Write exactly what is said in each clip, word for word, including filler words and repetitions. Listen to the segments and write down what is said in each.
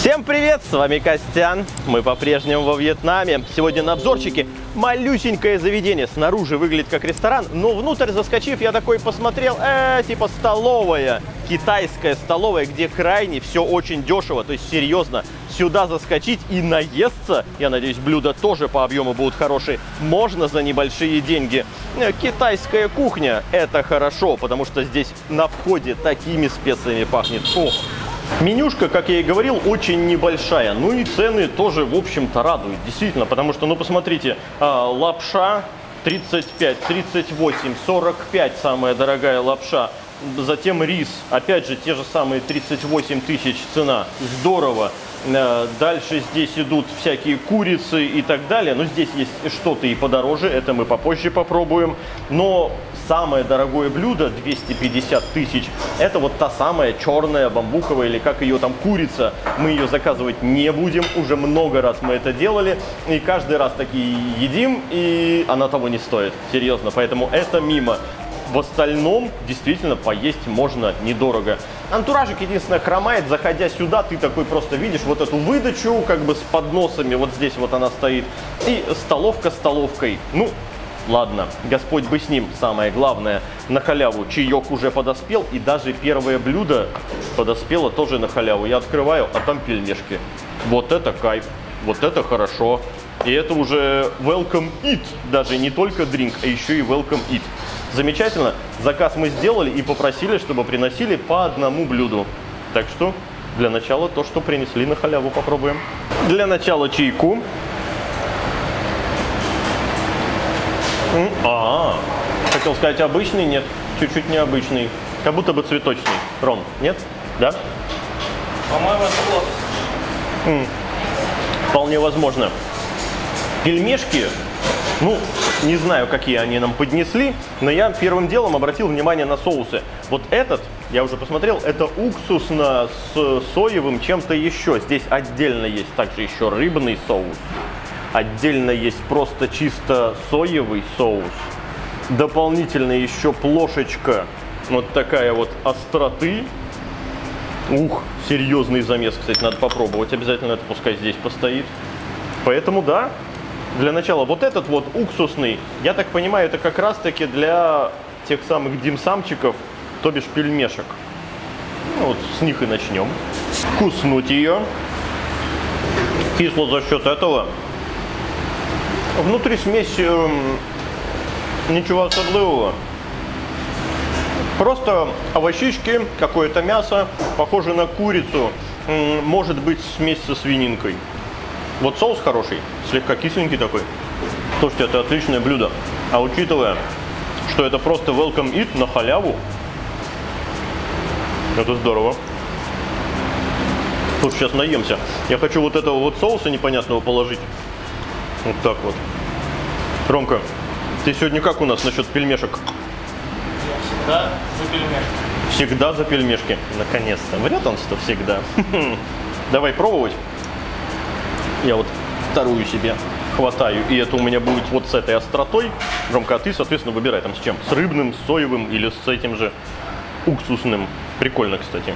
Всем привет, с вами Костян, мы по-прежнему во Вьетнаме. Сегодня на обзорчике малюсенькое заведение, снаружи выглядит как ресторан, но внутрь заскочив, я такой посмотрел, э, типа столовая, китайская столовая, где крайне все очень дешево, то есть серьезно, сюда заскочить и наесться, я надеюсь, блюда тоже по объему будут хорошие, можно за небольшие деньги. Китайская кухня – это хорошо, потому что здесь на входе такими специями пахнет. Ох. Менюшка, как я и говорил, очень небольшая, ну и цены тоже, в общем-то, радуют, действительно, потому что, ну, посмотрите, лапша тридцать пять, тридцать восемь, сорок пять самая дорогая лапша, затем рис, опять же, те же самые тридцать восемь тысяч цена, здорово. Дальше здесь идут всякие курицы и так далее, но здесь есть что-то и подороже, это мы попозже попробуем, но самое дорогое блюдо, двести пятьдесят тысяч, это вот та самая черная бамбуковая, или как ее там, курица. Мы ее заказывать не будем, уже много раз мы это делали, и каждый раз такие едим, и она того не стоит, серьезно, поэтому это мимо. В остальном, действительно, поесть можно недорого. Антуражик, единственное, хромает. Заходя сюда, ты такой просто видишь вот эту выдачу, как бы с подносами. Вот здесь вот она стоит. И столовка столовкой. Ну, ладно, Господь бы с ним. Самое главное, на халяву. Чаек уже подоспел. И даже первое блюдо подоспело тоже на халяву. Я открываю, а там пельмешки. Вот это кайф. Вот это хорошо. И это уже welcome eat. Даже не только drink, а еще и welcome eat. Замечательно. Заказ мы сделали и попросили, чтобы приносили по одному блюду. Так что для начала то, что принесли на халяву, попробуем. Для начала чайку. А, хотел сказать обычный, нет, чуть-чуть необычный. Как будто бы цветочный. Ром, нет? Да? По-моему, это лотос. Вполне возможно. Пельмешки. Ну, не знаю, какие они нам поднесли, но я первым делом обратил внимание на соусы. Вот этот, я уже посмотрел, это уксусно с соевым чем-то еще. Здесь отдельно есть также еще рыбный соус. Отдельно есть просто чисто соевый соус. Дополнительно еще плошечка вот такая вот остроты. Ух, серьезный замес, кстати, надо попробовать. Обязательно это пускай здесь постоит. Поэтому да. Для начала вот этот вот уксусный, я так понимаю, это как раз таки для тех самых димсамчиков, то бишь пельмешек. Ну, вот с них и начнем. Вкуснуть ее. Кисло за счет этого. Внутри смесь э, ничего особливого. Просто овощички, какое-то мясо, похоже на курицу. Э, может быть смесь со свининкой. Вот соус хороший, слегка кисленький такой. Слушайте, это отличное блюдо. А учитывая, что это просто welcome eat на халяву, это здорово. Слушай, сейчас наемся. Я хочу вот этого вот соуса непонятного положить. Вот так вот. Ромка, ты сегодня как у нас насчет пельмешек? Я всегда за пельмешки. Всегда за пельмешки. Наконец-то. Врет он что всегда. Давай пробовать. Я вот вторую себе хватаю, и это у меня будет вот с этой остротой. Ромка, а ты, соответственно, выбирай там с чем. С рыбным, с соевым или с этим же уксусным. Прикольно, кстати.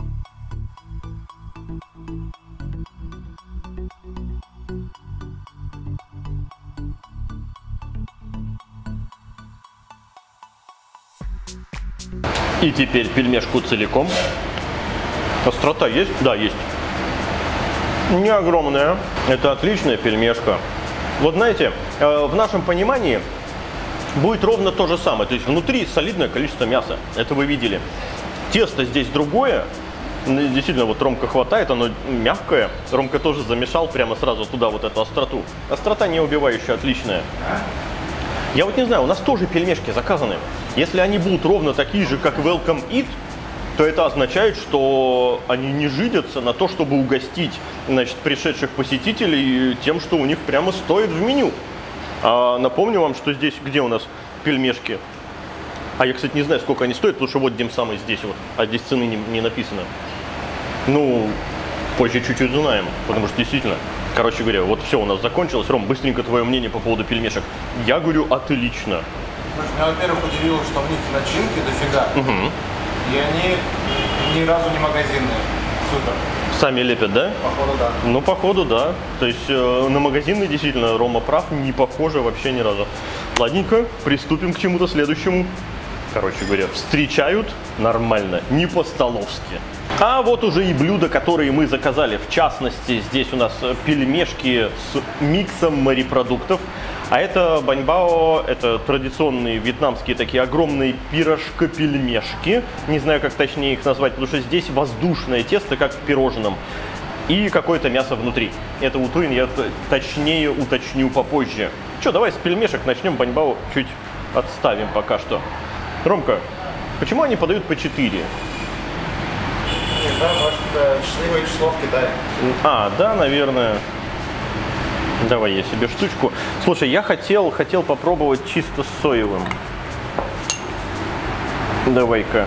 И теперь пельмешку целиком. Острота есть? Да, есть. Не огромная. Это отличная пельмешка. Вот знаете, в нашем понимании будет ровно то же самое. То есть внутри солидное количество мяса. Это вы видели. Тесто здесь другое. Действительно, вот Ромка хватает, оно мягкое. Ромка тоже замешал прямо сразу туда вот эту остроту. Острота не убивающая, отличная. Я вот не знаю, у нас тоже пельмешки заказаны. Если они будут ровно такие же, как welcome eat, то это означает, что они не жидятся на то, чтобы угостить, значит, пришедших посетителей тем, что у них прямо стоит в меню. А напомню вам, что здесь, где у нас пельмешки? А я, кстати, не знаю, сколько они стоят, потому что вот димсамы здесь вот, а здесь цены не, не написано. Ну, позже чуть-чуть узнаем, потому что действительно, короче говоря, вот все у нас закончилось. Ром, быстренько твое мнение по поводу пельмешек. Я говорю, отлично. Меня, во-первых, удивило, что в них начинки дофига. Угу. И они ни разу не магазинные. Супер. Сами лепят, да? Походу, да. Ну, походу, да. То есть э, на магазинный действительно Рома прав, не похоже вообще ни разу. Ладненько, приступим к чему-то следующему. Короче говоря, встречают нормально, не по-столовски. А вот уже и блюда, которые мы заказали. В частности, здесь у нас пельмешки с миксом морепродуктов. А это баньбао, это традиционные вьетнамские такие огромные пирожко-пельмешки. Не знаю, как точнее их назвать, потому что здесь воздушное тесто, как в пирожном. И какое-то мясо внутри. Это утуин я точнее уточню попозже. Че, давай с пельмешек начнем, баньбао чуть отставим пока что. Ромка, почему они подают по четыре? Не знаю, может, это счастливое число в Китае. А, да, наверное. Давай я себе штучку. Слушай, я хотел, хотел попробовать чисто с соевым. Давай-ка.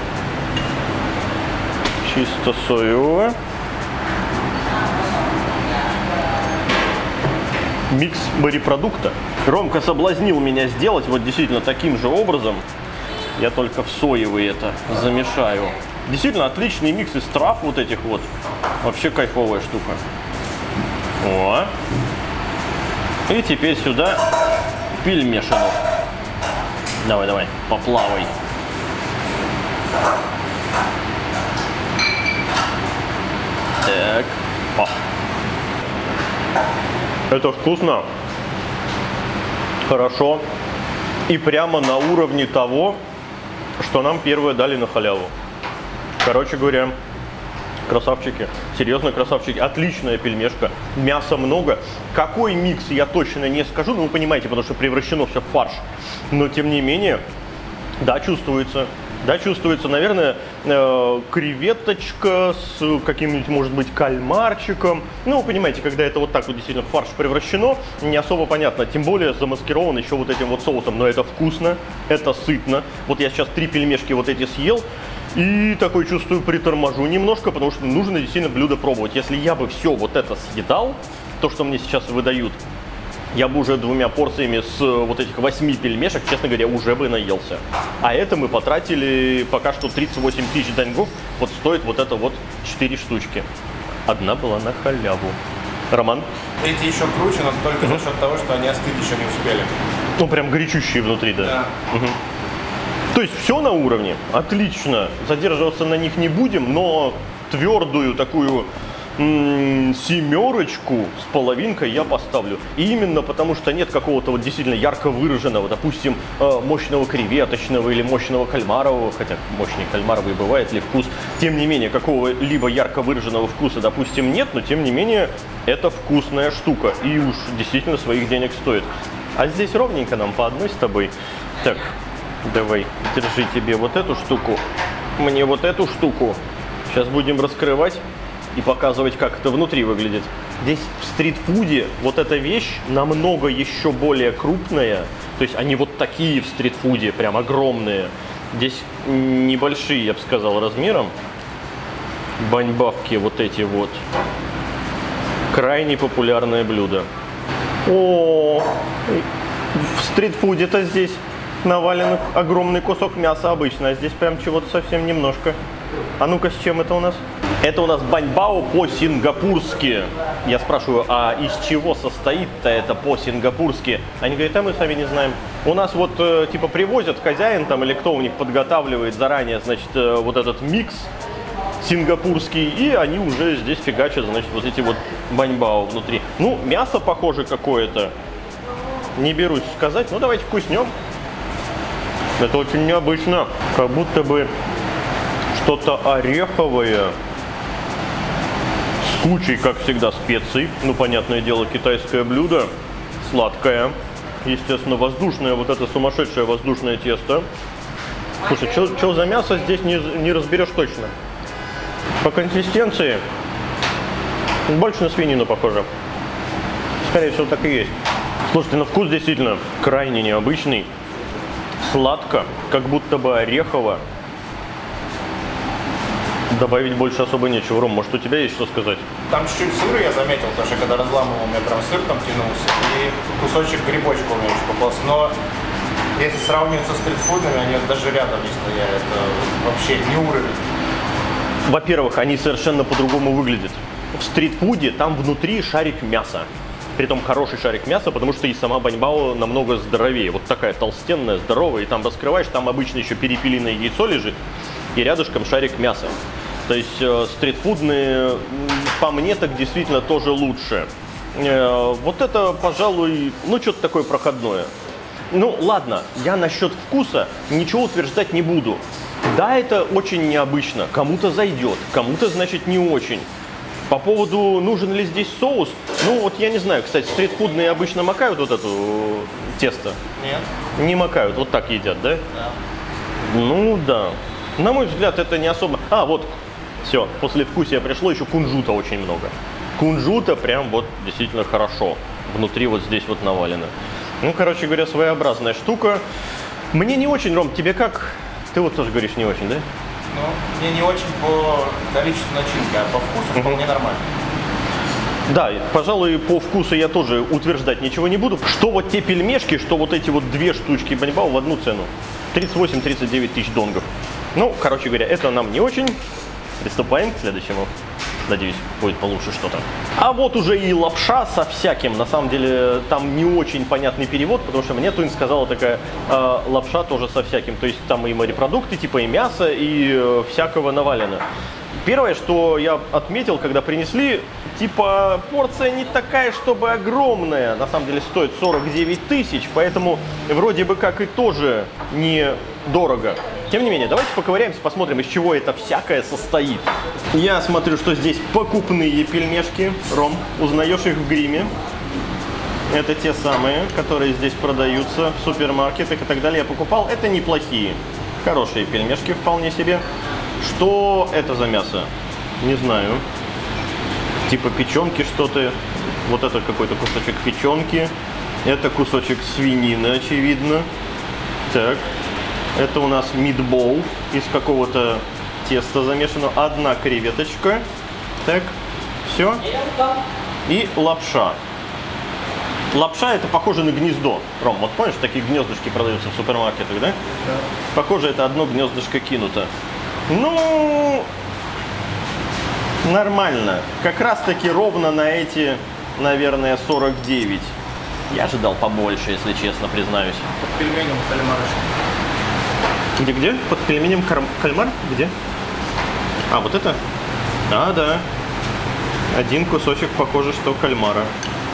Чисто соевого. Микс морепродукта. Ромка соблазнил меня сделать вот действительно таким же образом. Я только в соевый это замешаю. Действительно отличный микс из трав вот этих вот. Вообще кайфовая штука. О. И теперь сюда пельмешину. Давай, давай, поплавай. Так. О. Это вкусно. Хорошо. И прямо на уровне того, что нам первое дали на халяву. Короче говоря, красавчики. Серьезно, красавчики. Отличная пельмешка. Мяса много. Какой микс, я точно не скажу. Ну, вы понимаете, потому что превращено все в фарш. Но, тем не менее, да, чувствуется. Да, чувствуется, наверное, э, креветочка с каким-нибудь, может быть, кальмарчиком. Ну, вы понимаете, когда это вот так вот действительно в фарш превращено, не особо понятно. Тем более замаскировано еще вот этим вот соусом. Но это вкусно, это сытно. Вот я сейчас три пельмешки вот эти съел. И такой чувствую, приторможу немножко, потому что нужно действительно блюдо пробовать. Если я бы все вот это съедал, то, что мне сейчас выдают, я бы уже двумя порциями с вот этих восьми пельмешек, честно говоря, уже бы наелся. А это мы потратили пока что тридцать восемь тысяч даньгов. Вот стоит вот это вот четыре штучки. Одна была на халяву. Роман? Эти еще круче, но только за счет того, что они остыть еще не успели. Ну, прям горячущие внутри, да? Да. Угу. То есть все на уровне, отлично, задерживаться на них не будем, но твердую такую м-м, семерочку с половинкой я поставлю. И именно потому, что нет какого-то вот действительно ярко выраженного, допустим, мощного креветочного или мощного кальмарового, хотя мощный кальмаровый бывает ли вкус, тем не менее какого-либо ярко выраженного вкуса, допустим, нет, но тем не менее это вкусная штука и уж действительно своих денег стоит. А здесь ровненько нам по одной с тобой. Так. Давай, держи тебе вот эту штуку, мне вот эту штуку. Сейчас будем раскрывать и показывать, как это внутри выглядит. Здесь в стритфуде вот эта вещь намного еще более крупная. То есть они вот такие в стритфуде, прям огромные. Здесь небольшие, я бы сказал, размером. Баньбавки вот эти вот. Крайне популярное блюдо. О, в стритфуде-то здесь навален огромный кусок мяса обычно, а здесь прям чего-то совсем немножко. А ну-ка, с чем это у нас? Это у нас баньбао по-сингапурски. Я спрашиваю, а из чего состоит-то это по-сингапурски? Они говорят, а мы сами не знаем. У нас вот э, типа привозят хозяин там или кто у них подготавливает заранее, значит, э, вот этот микс сингапурский, и они уже здесь фигачат, значит, вот эти вот баньбао внутри. Ну, мясо похоже какое-то. Не берусь сказать, ну давайте вкуснем. Это очень необычно, как будто бы что-то ореховое с кучей, как всегда, специй. Ну, понятное дело, китайское блюдо, сладкое, естественно, воздушное, вот это сумасшедшее воздушное тесто. Слушай, что за мясо здесь не, не разберешь точно. По консистенции больше на свинину похоже. Скорее всего, так и есть. Слушайте, на вкус действительно крайне необычный. Сладко, как будто бы орехово. Добавить больше особо нечего. Ром, может, у тебя есть что сказать? Там чуть-чуть сыра я заметил, потому что когда разламывал, у меня прям сыр там тянулся. И кусочек грибочка у меня еще попался. Но если сравнивать со стритфудами, они даже рядом не стоят. Это вообще не уровень. Во-первых, они совершенно по-другому выглядят. В стритфуде там внутри шарик мяса. Притом хороший шарик мяса, потому что и сама баньбао намного здоровее. Вот такая толстенная, здоровая, и там раскрываешь, там обычно еще перепелиное яйцо лежит, и рядышком шарик мяса. То есть э, стритфудные, по мне, так действительно тоже лучше. Э, вот это, пожалуй, ну что-то такое проходное. Ну ладно, я насчет вкуса ничего утверждать не буду. Да, это очень необычно, кому-то зайдет, кому-то, значит, не очень. По поводу, нужен ли здесь соус, ну вот я не знаю, кстати, стритфудные обычно макают вот эту тесто? Нет. Не макают, вот так едят, да? Да. Ну да. На мой взгляд, это не особо... А, вот, все, после вкусия пришло, еще кунжута очень много. Кунжута прям вот действительно хорошо. Внутри вот здесь вот навалено. Ну, короче говоря, своеобразная штука. Мне не очень, Ром, тебе как? Ты вот тоже говоришь не очень, да? Ну, мне не очень по количеству начинки, а по вкусу вполне нормально. Да, пожалуй, по вкусу я тоже утверждать ничего не буду. Что вот те пельмешки, что вот эти вот две штучки баньбао в одну цену. тридцать восемь — тридцать девять тысяч донгов. Ну, короче говоря, это нам не очень. Приступаем к следующему. Надеюсь, будет получше что-то. А вот уже и лапша со всяким. На самом деле, там не очень понятный перевод, потому что мне Туин сказала такая э, лапша тоже со всяким. То есть там и морепродукты, типа и мясо, и э, всякого навалено. Первое, что я отметил, когда принесли, типа порция не такая, чтобы огромная. На самом деле стоит сорок девять тысяч, поэтому вроде бы как и тоже недорого. Тем не менее, давайте поковыряемся, посмотрим, из чего это всякое состоит. Я смотрю, что здесь покупные пельмешки. Ром, узнаешь их в гриме. Это те самые, которые здесь продаются в супермаркетах и так далее. Я покупал. Это неплохие, хорошие пельмешки вполне себе. Что это за мясо? Не знаю. Типа печенки что-то. Вот это какой-то кусочек печенки. Это кусочек свинины, очевидно. Так. Это у нас митбол из какого-то теста замешано. Одна креветочка. Так. Все. И лапша. Лапша — это похоже на гнездо. Ром, вот помнишь, такие гнездышки продаются в супермаркетах, да? Да. Похоже, это одно гнездышко кинуто. Ну, нормально. Как раз таки ровно на эти, наверное, сорок девять. Я ожидал побольше, если честно, признаюсь. Под пельменем кальмарочка. Где-где? Под пельменем кар... кальмар? Где? А, вот это? А, да. Один кусочек, похоже, что кальмара.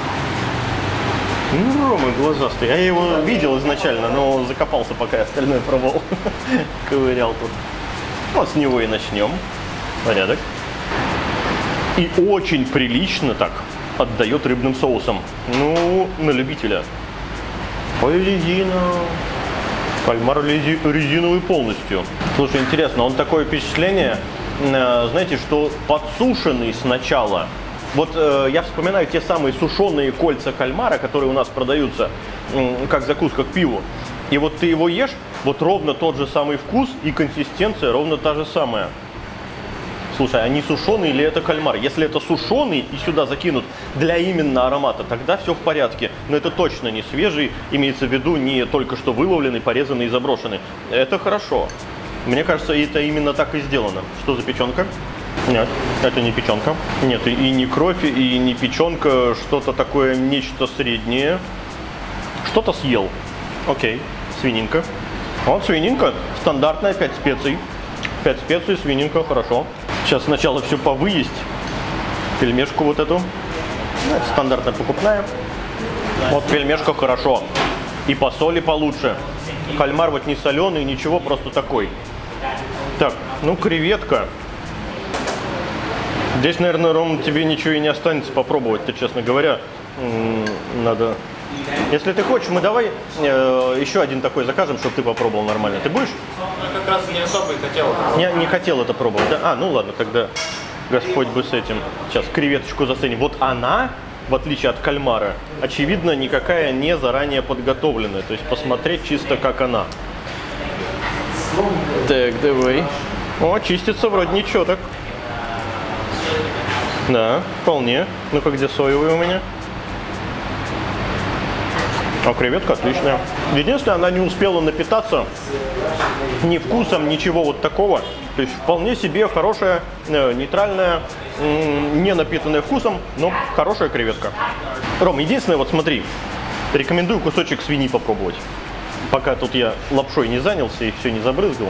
Ну, Рома глазастый. Я его видел изначально, но закопался, пока я остальное пробовал. Ковырял тут. Вот с него и начнем. Порядок. И очень прилично так отдает рыбным соусом. Ну, на любителя. Ой, резина. Кальмар резиновый полностью. Слушай, интересно, он такое впечатление, знаете, что подсушенный сначала. Вот э, я вспоминаю те самые сушеные кольца кальмара, которые у нас продаются э, как закуска к пиву. И вот ты его ешь, вот ровно тот же самый вкус и консистенция ровно та же самая. Слушай, а не сушеный или это кальмар? Если это сушеный и сюда закинут для именно аромата, тогда все в порядке. Но это точно не свежий, имеется в виду не только что выловленный, порезанный и заброшенный. Это хорошо. Мне кажется, это именно так и сделано. Что за печенка? Нет, это не печенка. Нет, и не кровь, и не печенка. Что-то такое, нечто среднее. Что-то съел. Окей, свининка. Вот свининка, стандартная, пять специй. пять специй, свининка, хорошо. Сейчас сначала все повыесть. Пельмешку вот эту. Это стандартная покупная. Вот пельмешка хорошо. И по соли получше. Кальмар вот не соленый, ничего, просто такой. Так, ну креветка. Здесь, наверное, Ром, тебе ничего и не останется попробовать-то, честно говоря. Надо... Если ты хочешь, мы давай э, еще один такой закажем, чтобы ты попробовал нормально. Ты будешь? Я как раз не особо и хотел это. Не, не хотел это пробовать, да? А, ну ладно, тогда Господь бы с этим. Сейчас креветочку заценим. Вот она, в отличие от кальмара, очевидно, никакая не заранее подготовленная. То есть посмотреть чисто, как она. Так, давай. О, чистится вроде ничего так. Да, вполне. Ну-ка, где соевый у меня? А креветка отличная. Единственное, она не успела напитаться ни вкусом, ничего вот такого. То есть вполне себе хорошая, э, нейтральная, э, не напитанная вкусом, но хорошая креветка. Ром, единственное, вот смотри, рекомендую кусочек свиньи попробовать. Пока тут я лапшой не занялся и все не забрызгал.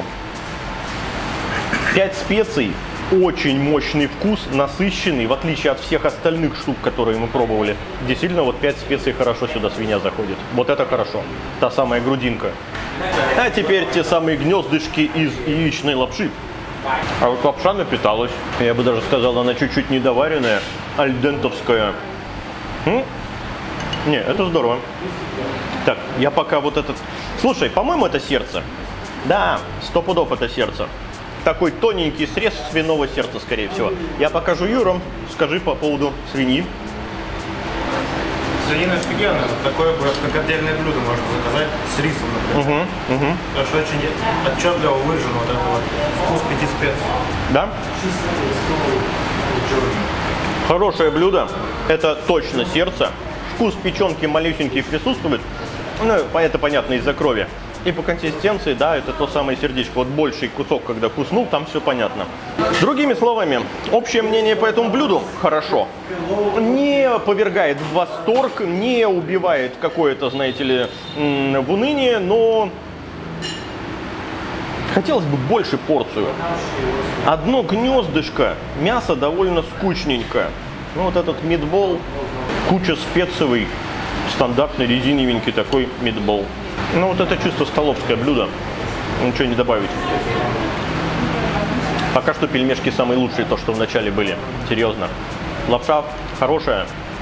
Пять специй, очень мощный вкус, насыщенный, в отличие от всех остальных штук, которые мы пробовали. Действительно, вот пять специй хорошо сюда свинья заходит. Вот это хорошо. Та самая грудинка. А теперь те самые гнездышки из яичной лапши. А вот лапша напиталась. Я бы даже сказал, она чуть-чуть недоваренная, альдентовская. М? Не, это здорово. Так, я пока вот этот... Слушай, по-моему, это сердце. Да, сто пудов это сердце. Такой тоненький срез свиного сердца, скорее всего. Я покажу Юру. Скажи по поводу свиньи. Свинина офигенная. Такое как отдельное блюдо можно заказать с рисом, например. Угу, угу. Потому что очень отчетливо выражен вот этот вот вкус пяти специй. Да? Хорошее блюдо. Это точно сердце. Вкус печенки малюсенький присутствует. Ну, это понятно из-за крови. И по консистенции, да, это то самое сердечко. Вот больший кусок, когда куснул, там все понятно. Другими словами, общее мнение по этому блюду хорошо. Не повергает в восторг, не убивает какое-то, знаете ли, в уныние, но хотелось бы больше порцию. Одно гнездышко, мясо довольно скучненько. Ну, вот этот митбол, куча спецевый, стандартный резиновенький такой митбол. Ну, вот это чисто столовское блюдо. Ничего не добавить. Пока что пельмешки самые лучшие, то, что вначале были. Серьезно. Лапша хорошая.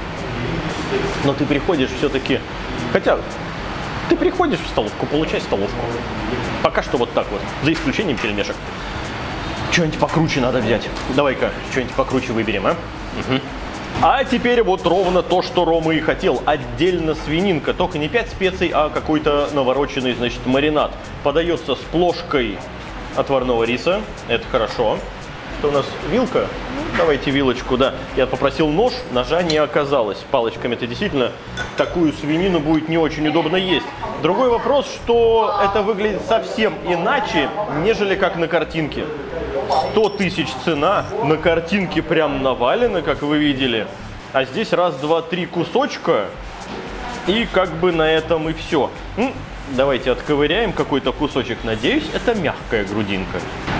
Но ты приходишь все-таки... Хотя, ты приходишь в столовку, получай столовку. Пока что вот так вот. За исключением пельмешек. Что-нибудь покруче надо взять. Давай-ка что-нибудь покруче выберем, а? Угу. А теперь вот ровно то, что Рома и хотел. Отдельно свининка. Только не пять специй, а какой-то навороченный, значит, маринад. Подается с плошкой отварного риса. Это хорошо. Что у нас? Вилка? Давайте вилочку, да. Я попросил нож, ножа не оказалось. Палочками-то действительно такую свинину будет не очень удобно есть. Другой вопрос, что это выглядит совсем иначе, нежели как на картинке. сто тысяч цена, на картинке прям навалено, как вы видели. А здесь раз, два, три кусочка, и как бы на этом и все. Ну, давайте отковыряем какой-то кусочек. Надеюсь, это мягкая грудинка.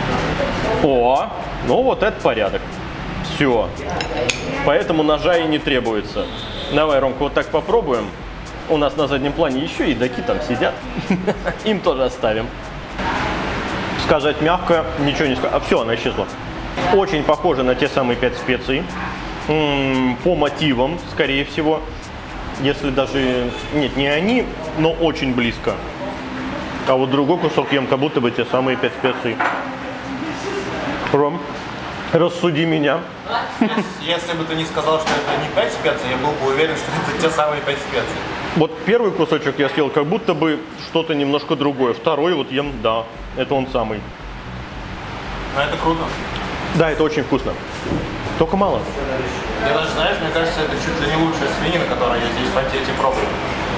О, ну вот это порядок. Все. Поэтому ножа и не требуется. Давай, Ромка, вот так попробуем. У нас на заднем плане еще едоки там сидят. Им тоже оставим. Сказать мягко, ничего не сказать. А все, она исчезла. Очень похоже на те самые пять специй. М-м, по мотивам, скорее всего. Если даже... Нет, не они, но очень близко. А вот другой кусок ем, как будто бы те самые пять специй. Ром, рассуди меня. Если бы ты не сказал, что это не пять специй, я был бы уверен, что это те самые пять специй. Вот первый кусочек я съел, как будто бы что-то немножко другое. Второй вот ем, да, это он самый. Но это круто. Да, это очень вкусно. Только мало. Я даже, знаешь, мне кажется, это чуть ли не лучшая свинина, которую я здесь в Антиэте пробую.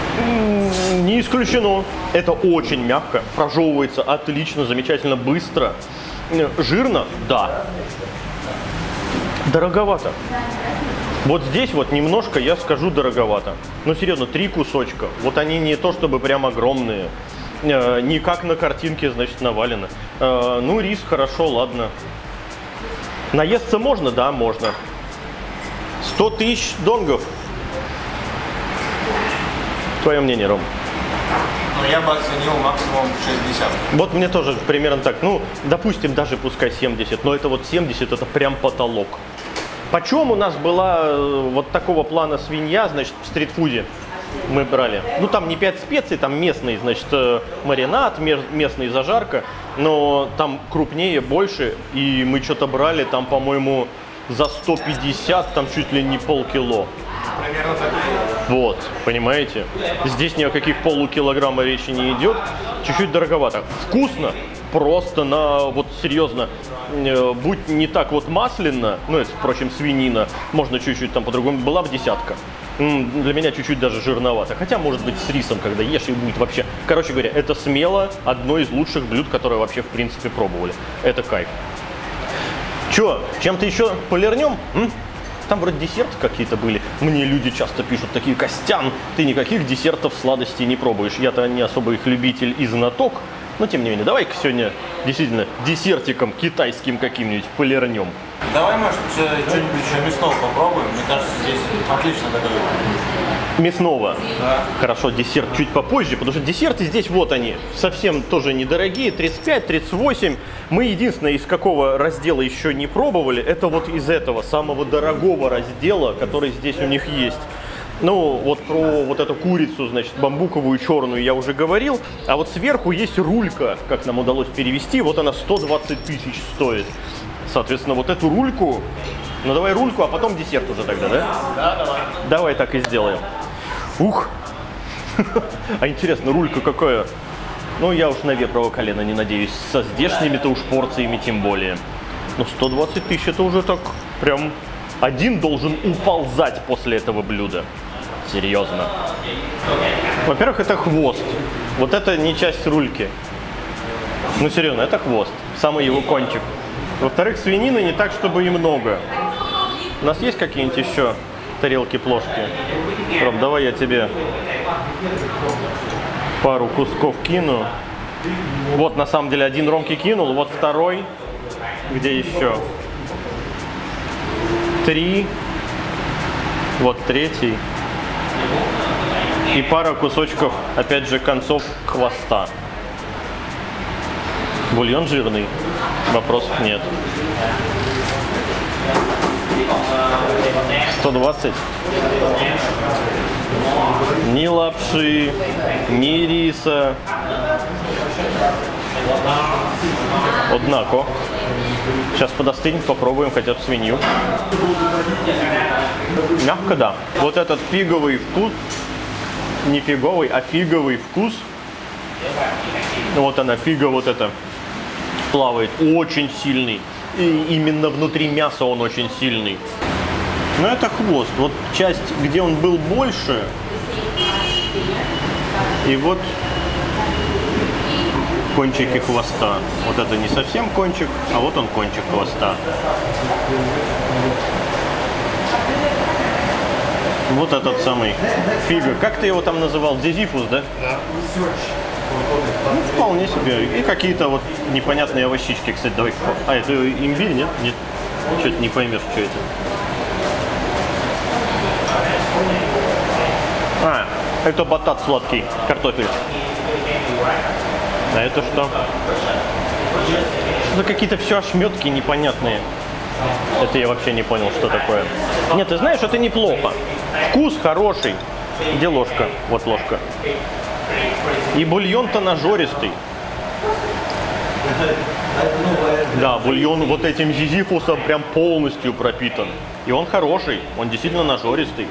Не исключено. Это очень мягко, прожевывается отлично, замечательно, быстро. Жирно? Да. Дороговато. Вот здесь вот немножко, я скажу, дороговато. Ну, серьезно, три кусочка. Вот они не то чтобы прям огромные. Э, не как на картинке, значит, навалено. Э, ну, рис, хорошо, ладно. Наесться можно? Да, можно. сто тысяч донгов. Твое мнение, Ром? Ну, я бы оценил максимум шестьдесят. Вот мне тоже примерно так. Ну, допустим, даже пускай семьдесят. Но это вот семьдесят, это прям потолок. Почем у нас была вот такого плана свинья, значит, в стритфуде мы брали? Ну, там не пять специй, там местный, значит, маринад, местный зажарка, но там крупнее, больше, и мы что-то брали, там, по-моему, за сто пятьдесят, там чуть ли не полкило. Примерно так. Вот, понимаете? Здесь ни о каких полукилограмма речи не идет, чуть-чуть дороговато. Вкусно, просто на, вот серьезно, э, будь не так вот масляно, ну это, впрочем, свинина, можно чуть-чуть там по-другому, была бы десятка. М, для меня чуть-чуть даже жирновато, хотя может быть с рисом, когда ешь, и будет вообще. Короче говоря, это смело одно из лучших блюд, которые вообще в принципе пробовали. Это кайф. Че, чем-то еще полирнем? М? Там вроде десерты какие-то были. Мне люди часто пишут такие: Костян, ты никаких десертов, сладостей не пробуешь. Я-то не особо их любитель и знаток. Но тем не менее, давай-ка сегодня действительно десертиком китайским каким-нибудь полирнем. Давай, может, что-нибудь еще мясного попробуем. Мне кажется, здесь отлично готовят. Мясного. Да. Хорошо, десерт чуть попозже, потому что десерты здесь вот они, совсем тоже недорогие, тридцать пять — тридцать восемь. Мы единственное, из какого раздела еще не пробовали, это вот из этого самого дорогого раздела, который здесь у них есть. Ну, вот про вот эту курицу, значит, бамбуковую черную я уже говорил. А вот сверху есть рулька, как нам удалось перевести. Вот она сто двадцать тысяч стоит. Соответственно, вот эту рульку... Ну, давай рульку, а потом десерт уже тогда, да? Да, давай. Давай так и сделаем. Ух! А интересно, рулька какая? Ну, я уж на вепрово колено не надеюсь. Со здешними-то уж порциями тем более. Но сто двадцать тысяч это уже так прям... Один должен уползать после этого блюда. Серьезно. Во-первых, это хвост. Вот это не часть рульки. Ну, серьезно, это хвост. Самый его кончик. Во-вторых, свинины не так, чтобы и много. У нас есть какие-нибудь еще тарелки-плошки? Ром, давай я тебе пару кусков кину. Вот, на самом деле, один Ромке кинул, вот второй. Где еще? Три. Вот третий. И пара кусочков, опять же, концов хвоста. Бульон жирный. Вопросов нет. сто двадцать. Ни лапши, ни риса. Однако. Сейчас подостынет, попробуем хотя бы свинью. Мягко, да. Вот этот фиговый вкус, не фиговый, а фиговый вкус. Вот она, фига вот эта плавает, очень сильный. И именно внутри мяса он очень сильный. Но это хвост. Вот часть, где он был больше. И вот кончики хвоста. Вот это не совсем кончик, а вот он кончик хвоста. Вот этот самый фига. Как ты его там называл? Зизифус, да? Да. Ну, вполне себе. И какие-то вот непонятные овощички, кстати, давай. А, это имбирь, нет? Нет. Что-то не поймешь, что это. А, это батат сладкий, картофель. А это что? Это какие-то все ошметки непонятные. Это я вообще не понял, что такое. Нет, ты знаешь, это неплохо. Вкус хороший. Где ложка? Вот ложка. И бульон-то нажористый. Да, бульон вот этим зизифусом прям полностью пропитан. И он хороший, он действительно нажористый.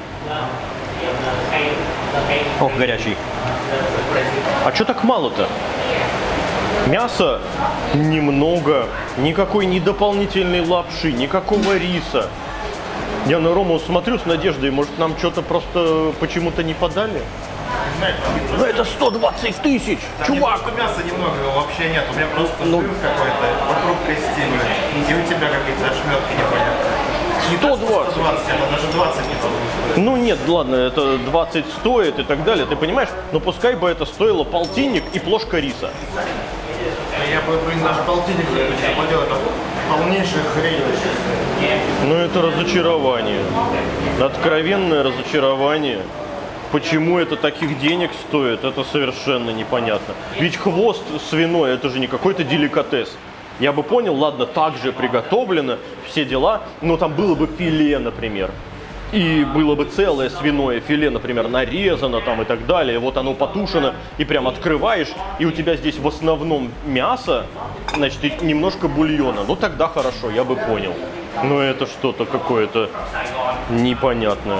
Ох, горячий. А что так мало-то? Мяса немного, никакой ни дополнительной лапши, никакого риса. Я на Рому смотрю с надеждой, может нам что-то просто почему-то не подали? Ну это сто двадцать тысяч, чувак! Там мяса немного вообще нет, у меня просто ну, жир какой-то вокруг кости, и у тебя какие-то ошметки непонятные. сто двадцать. сто двадцать, это даже двадцать не получится. Ну нет, ладно, это двадцать стоит и так далее, ты понимаешь? Но пускай бы это стоило полтинник и плошка риса. Я бы, блин, даже полтинник за это не заплатил, это полнейшая хрень. Ну это разочарование, откровенное разочарование. Почему это таких денег стоит, это совершенно непонятно. Ведь хвост свиной, это же не какой-то деликатес. Я бы понял, ладно, так же приготовлено, все дела, но там было бы филе, например. И было бы целое свиное филе, например, нарезано там и так далее. Вот оно потушено, и прям открываешь, и у тебя здесь в основном мясо, значит, и немножко бульона. Ну тогда хорошо, я бы понял. Но это что-то какое-то непонятное.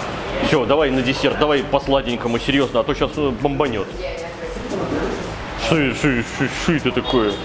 Все, давай на десерт, давай по сладенькому, серьезно, а то сейчас бомбанет. Ши, ши, ши, ши, это такое.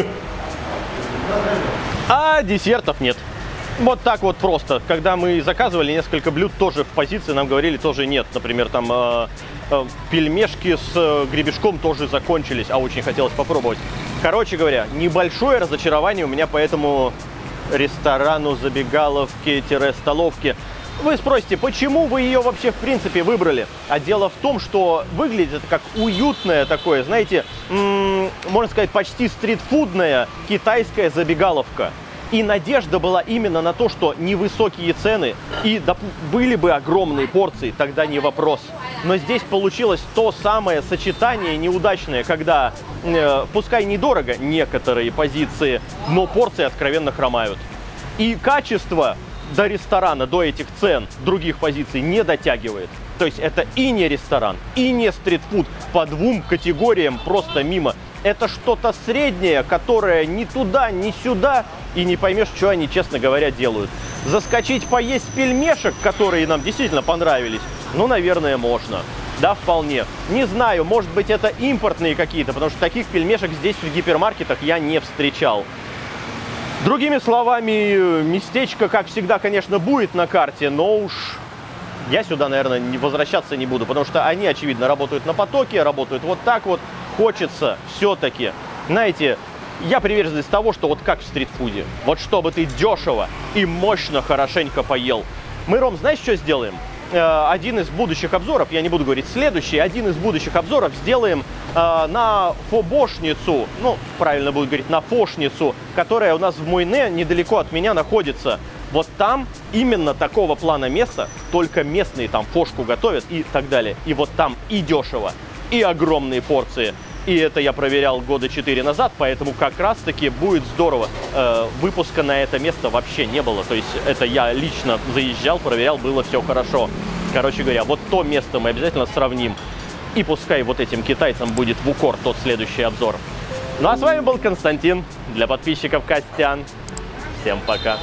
А десертов нет. Вот так вот просто. Когда мы заказывали несколько блюд, тоже в позиции нам говорили, тоже нет. Например, там э, э, пельмешки с э, гребешком тоже закончились, а очень хотелось попробовать. Короче говоря, небольшое разочарование у меня по этому ресторану, забегаловке-столовке. Вы спросите, почему вы ее вообще в принципе выбрали? А дело в том, что выглядит это как уютное такое, знаете, м-м, можно сказать, почти стритфудная китайская забегаловка. И надежда была именно на то, что невысокие цены и да, были бы огромные порции, тогда не вопрос. Но здесь получилось то самое сочетание неудачное, когда, э, пускай недорого некоторые позиции, но порции откровенно хромают. И качество до ресторана, до этих цен других позиций не дотягивает. То есть это и не ресторан, и не стритфуд, по двум категориям просто мимо. Это что-то среднее, которое ни туда, ни сюда, и не поймешь, что они, честно говоря, делают. Заскочить поесть пельмешек, которые нам действительно понравились, ну, наверное, можно. Да, вполне. Не знаю, может быть, это импортные какие-то, потому что таких пельмешек здесь в гипермаркетах я не встречал. Другими словами, местечко, как всегда, конечно, будет на карте, но уж я сюда, наверное, не возвращаться не буду, потому что они, очевидно, работают на потоке, работают вот так вот. Хочется все-таки, знаете, я приверженец того, что вот как в стритфуде, вот чтобы ты дешево и мощно хорошенько поел. Мы, Ром, знаешь, что сделаем? Один из будущих обзоров, я не буду говорить следующий, один из будущих обзоров сделаем э, на фобошницу, ну, правильно будет говорить, на фошницу, которая у нас в Мойне, недалеко от меня находится. Вот там именно такого плана места, только местные там фошку готовят и так далее. И вот там и дешево, и огромные порции. И это я проверял года четыре назад, поэтому как раз-таки будет здорово. Э, выпуска на это место вообще не было. То есть это я лично заезжал, проверял, было все хорошо. Короче говоря, вот то место мы обязательно сравним. И пускай вот этим китайцам будет в укор тот следующий обзор. Ну а с вами был Константин. Для подписчиков Костян. Всем пока.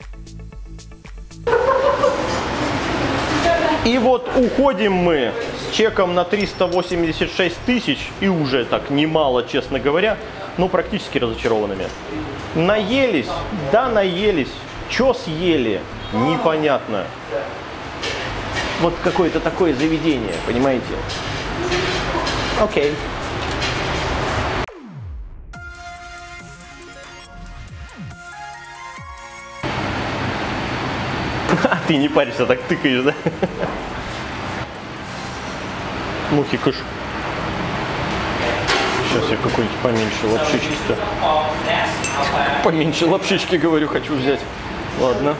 И вот уходим мы с чеком на триста восемьдесят шесть тысяч, и уже так немало, честно говоря, ну практически разочарованными. Наелись? Да, наелись. Чё съели? Непонятно. Вот какое-то такое заведение, понимаете? Окей. Ты не паришься, так тыкаешь, да? Мухи, кыш. Сейчас я какой-нибудь поменьше лапшички-то. Поменьше лапшички, говорю, хочу взять. Ладно.